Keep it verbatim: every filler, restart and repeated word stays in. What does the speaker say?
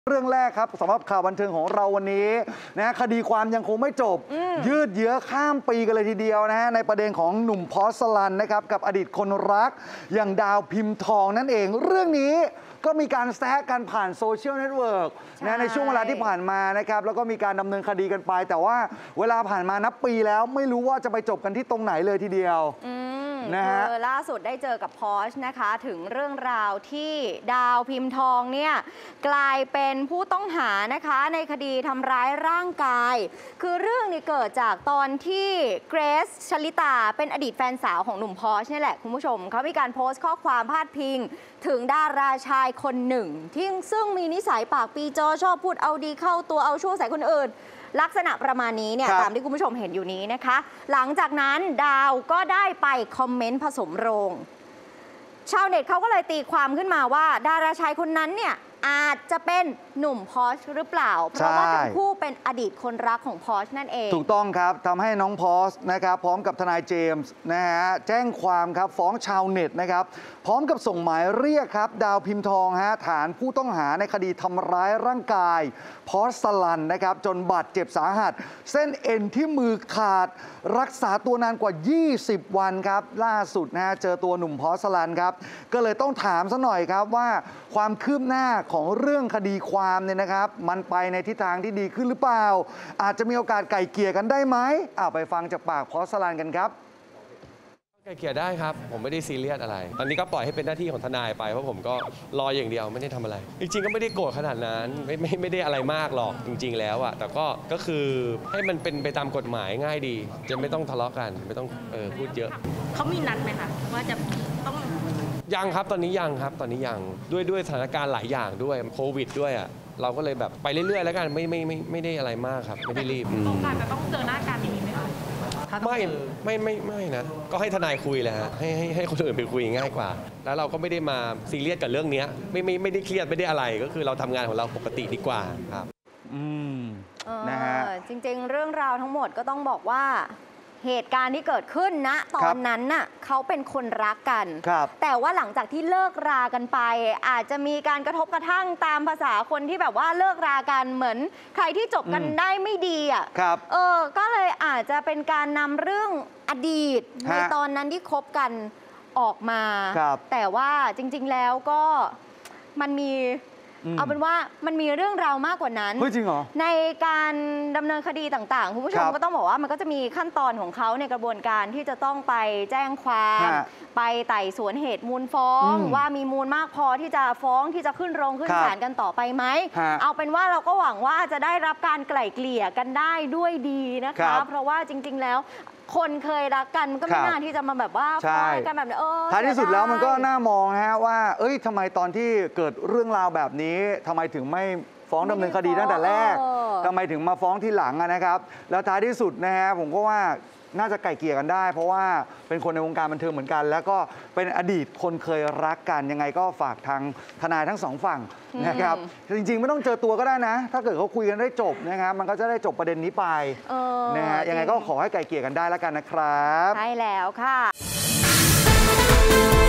เรื่องแรกครับสำหรับข่าวบันเทิงของเราวันนี้นะคดีความยังคงไม่จบยืดเยื้อข้ามปีกันเลยทีเดียวนะฮะในประเด็นของหนุ่มพอสลันนะครับกับอดีตคนรักอย่างดาวพิมพ์ทองนั่นเองเรื่องนี้ก็มีการแซะกันผ่านโซเชียลเน็ตเวิร์กนะในช่วงเวลาที่ผ่านมานะครับแล้วก็มีการดำเนินคดีกันไปแต่ว่าเวลาผ่านมานับปีแล้วไม่รู้ว่าจะไปจบกันที่ตรงไหนเลยทีเดียวนะฮะล่าสุดได้เจอกับพอชนะคะถึงเรื่องราวที่ดาวพิมพ์ทองเนี่ยกลายเป็นผู้ต้องหานะคะในคดีทำร้ายร่างกายคือเรื่องนี้เกิดจากตอนที่เกรซชลิตาเป็นอดีตแฟนสาวของหนุ่มพอชนี่แหละคุณผู้ชมเขามีการโพสต์ข้อความพาดพิงถึงดาราชายคนหนึ่งที่ซึ่งมีนิสัยปากปีจอชอบพูดเอาดีเข้าตัวเอาชั่วใส่คนอื่นลักษณะประมาณนี้เนี่ยตามที่คุณผู้ชมเห็นอยู่นี้นะคะหลังจากนั้นดาวก็ได้ไปคอมเมนต์ผสมโรงชาวเน็ตเขาก็เลยตีความขึ้นมาว่าดาราชายคนนั้นเนี่ยอาจจะเป็นหนุ่มพอชหรือเปล่าเพราะว่าทั้งคู่เป็นอดีตคนรักของพอชนั่นเองถูกต้องครับทำให้น้องพอชนะครับพร้อมกับทนายเจมส์นะฮะแจ้งความครับฟ้องชาวเน็ตนะครับพร้อมกับส่งหมายเรียกครับดาวพิมพ์ทองฮะฐานผู้ต้องหาในคดีทำร้ายร่างกายพอชสลันนะครับจนบาดเจ็บสาหัสเส้นเอ็นที่มือขาดรักษาตัวนานกว่ายี่สิบวันครับล่าสุดนะฮะเจอตัวหนุ่มพอชสลันครับก็เลยต้องถามซะหน่อยครับว่าความคืบหน้าของเรื่องคดีความเนี่ยนะครับมันไปในทิศทางที่ดีขึ้นหรือเปล่าอาจจะมีโอกาสไกล่เกลี่ยกันได้ไหมเอาไปฟังจากปากพอชสลันกันครับไกล่เกลี่ยได้ครับผมไม่ได้ซีเรียสอะไรตอนนี้ก็ปล่อยให้เป็นหน้าที่ของทนายไปเพราะผมก็รออย่างเดียวไม่ได้ทำอะไรจริงๆก็ไม่ได้โกรธขนาดนั้นไม่ไม่ไม่ได้อะไรมากหรอกจริงๆแล้วอะแต่ก็ก็คือให้มันเป็นไปตามกฎหมายง่ายดีจะไม่ต้องทะเลาะกันไม่ต้องเออพูดเยอะเขามีนัดไหมคะว่าจะต้องยังครับตอนนี้ยังครับตอนนี้ยังด้วยด้วยสถานการณ์หลายอย่างด้วยโควิดด้วยอ่ะเราก็เลยแบบไปเรื่อยๆแล้วกันไม่ไม่ไม่ไม่ได้อะไรมากครับไม่ได้รีบต้องการจะต้องเจอหน้ากันอย่างนี้ไหมคะไม่ไม่ไม่ไม่นะก็ให้ทนายคุยแหละฮะให้ให้ให้คนอื่นไปคุยง่ายกว่าแล้วเราก็ไม่ได้มาซีเรียสกับเรื่องนี้ไม่ไม่ไม่ได้เครียดไม่ได้อะไรก็คือเราทำงานของเราปกติดีกว่าครับอืมนะฮะจริงๆเรื่องราวทั้งหมดก็ต้องบอกว่าเหตุการณ์ที่เกิดขึ้นนะตอนนั้นน่ะเขาเป็นคนรักกันแต่ว่าหลังจากที่เลิกรากันไปอาจจะมีการกระทบกระทั่งตามภาษาคนที่แบบว่าเลิกรากันเหมือนใครที่จบกันได้ไม่ดีอ่ะเออก็เลยอาจจะเป็นการนำเรื่องอดีตในตอนนั้นที่คบกันออกมาแต่ว่าจริงๆแล้วก็มันมีเอาเป็นว่ามันมีเรื่องราวมากกว่านั้นจริงเหรอในการดำเนินคดีต่างๆคุณผู้ชมก็ต้องบอกว่ามันก็จะมีขั้นตอนของเขาในกระบวนการที่จะต้องไปแจ้งความไปไต่สวนเหตุมูลฟ้องว่ามีมูลมากพอที่จะฟ้องที่จะขึ้นโรงขึ้นศาลกันต่อไปไหมเอาเป็นว่าเราก็หวังว่าจะได้รับการไกล่เกลี่ยกันได้ด้วยดีนะคะเพราะว่าจริงๆแล้วคนเคยรักกันก็ไม่น่าที่จะมาแบบว่าฟ้องกันแบบนี้เออท้ายที่สุดแล้วมันก็น่ามองฮะว่าเอ้ยทำไมตอนที่เกิดเรื่องราวแบบนี้ทำไมถึงไม่ฟ้องดำเนินคดีตั้งแต่แรกทำไมถึงมาฟ้องที่หลังนะครับแล้วท้ายที่สุดนะฮะผมก็ว่าน่าจะไกล่เกลี่ยกันได้เพราะว่าเป็นคนในวงการบันเทิงเหมือนกันแล้วก็เป็นอดีตคนเคยรักกันยังไงก็ฝากทางทนายทั้งสองฝั่งนะครับจริงๆไม่ต้องเจอตัวก็ได้นะถ้าเกิดเขาคุยกันได้จบนะครับมันก็จะได้จบประเด็นนี้ไปนะฮะยังไงก็ขอให้ไกล่เกลี่ยกันได้แล้วกันนะครับใช่แล้วค่ะ